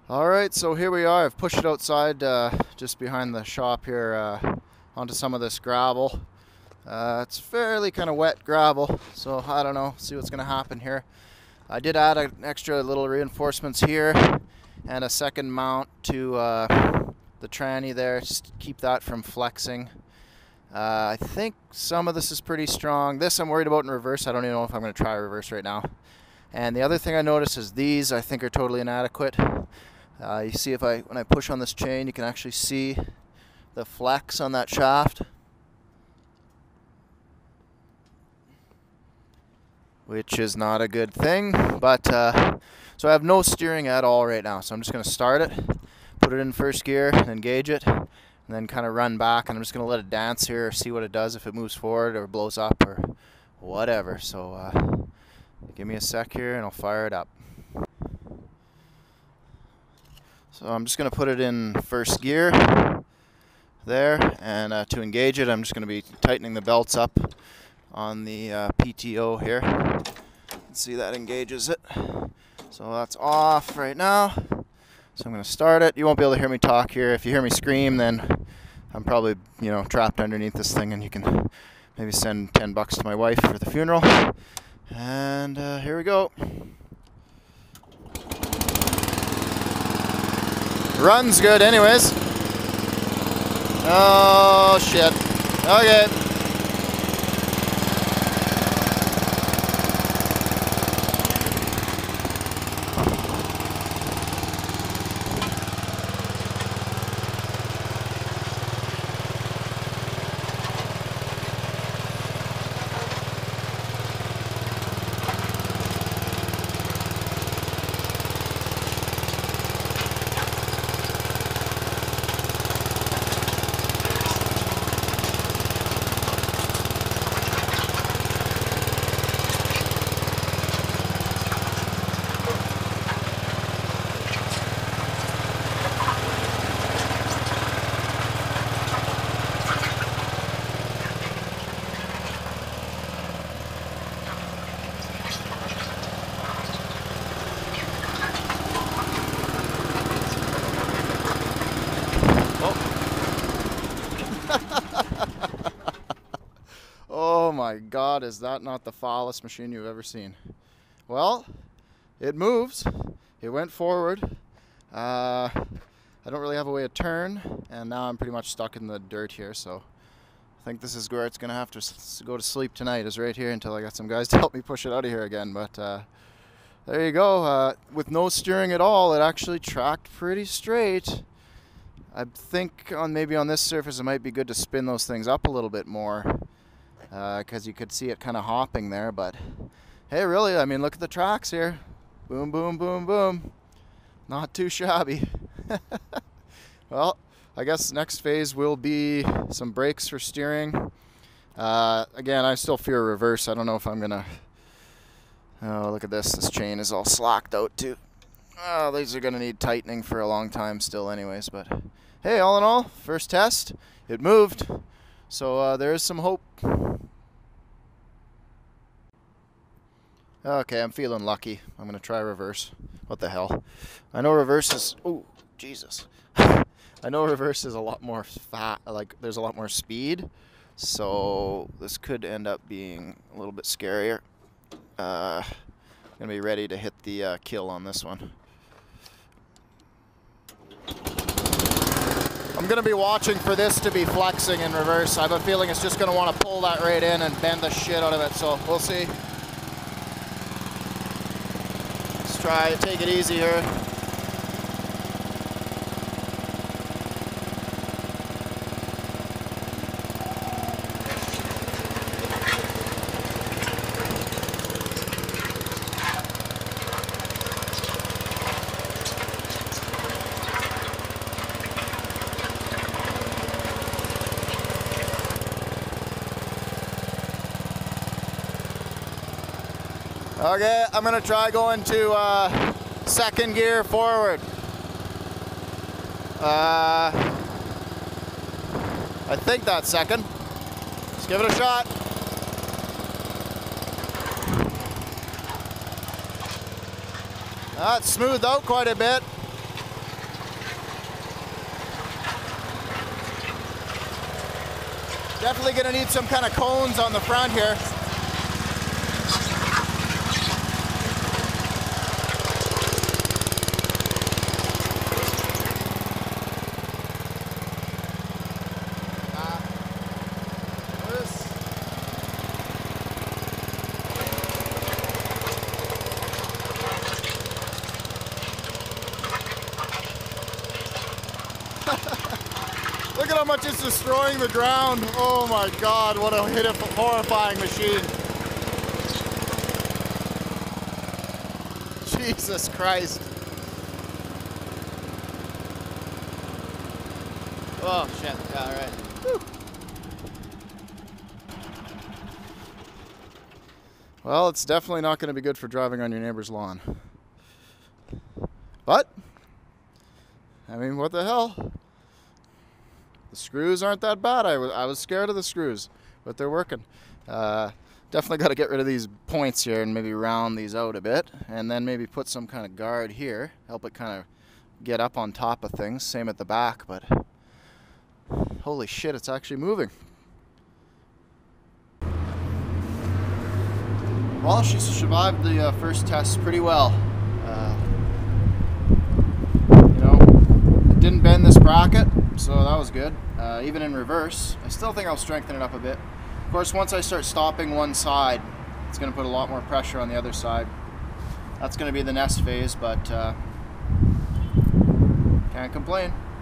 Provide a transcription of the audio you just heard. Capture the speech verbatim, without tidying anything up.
Alright, so here we are. I've pushed it outside uh, just behind the shop here uh, onto some of this gravel. Uh, it's fairly kind of wet gravel, so I don't know, see what's going to happen here. I did add an extra little reinforcements here and a second mount to uh, the tranny there, just to keep that from flexing. Uh, I think some of this is pretty strong. This I'm worried about in reverse. I don't even know if I'm going to try reverse right now. And the other thing I noticed is these I think are totally inadequate. Uh, you see if I, when I push on this chain, you can actually see the flex on that shaft. Which is not a good thing, but uh, so I have no steering at all right now. So I'm just going to start it, put it in first gear, and engage it, and then kind of run back. And I'm just going to let it dance here, see what it does, if it moves forward or blows up or whatever. So uh, give me a sec here, and I'll fire it up. So I'm just going to put it in first gear there, and uh, to engage it, I'm just going to be tightening the belts up on the uh, P T O here. See, that engages it. So that's off right now. So I'm going to start it. You won't be able to hear me talk here. If you hear me scream, then I'm probably, you know, trapped underneath this thing, and you can maybe send ten bucks to my wife for the funeral. And uh, here we go. Runs good anyways. Oh shit. Okay. Oh my God, is that not the foulest machine you've ever seen? Well, it moves. It went forward. Uh, I don't really have a way to turn, and now I'm pretty much stuck in the dirt here, so I think this is where it's going to have to s go to sleep tonight, is right here until I got some guys to help me push it out of here again. But uh, there you go. Uh, with no steering at all, it actually tracked pretty straight. I think on maybe on this surface it might be good to spin those things up a little bit more, because uh, you could see it kind of hopping there. But hey, really, I mean, look at the tracks here. Boom, boom, boom, boom. Not too shabby. Well, I guess next phase will be some brakes for steering. Uh, again, I still fear reverse. I don't know if I'm gonna... Oh, look at this. This chain is all slacked out too. Oh, these are gonna need tightening for a long time still anyways. But hey, all in all, first test, it moved. So uh, there is some hope. Okay, I'm feeling lucky. I'm going to try reverse. What the hell? I know reverse is... Oh, Jesus. I know reverse is a lot more fat, like there's a lot more speed. So this could end up being a little bit scarier. Uh, I'm going to be ready to hit the uh, kill on this one. I'm going to be watching for this to be flexing in reverse. I have a feeling it's just going to want to pull that right in and bend the shit out of it, so we'll see. Let's try it, take it easy here. Okay, I'm gonna try going to uh, second gear forward. Uh, I think that's second. Let's give it a shot. That's smoothed out quite a bit. Definitely gonna need some kind of cones on the front here. Look at how much it's destroying the ground. Oh my God, what a horrifying machine. Jesus Christ. Oh shit, yeah, all right. Whew. Well, it's definitely not going to be good for driving on your neighbor's lawn. But, I mean, what the hell? The screws aren't that bad. I was, I was scared of the screws, but they're working. Uh, definitely got to get rid of these points here and maybe round these out a bit, and then maybe put some kind of guard here, help it kind of get up on top of things. Same at the back, but holy shit, it's actually moving. Well, she survived the uh, first test pretty well. Uh, you know, it didn't bend this bracket, so that was good. Uh, even in reverse, I still think I'll strengthen it up a bit. Of course, once I start stopping one side, it's going to put a lot more pressure on the other side. That's going to be the next phase, but uh, can't complain.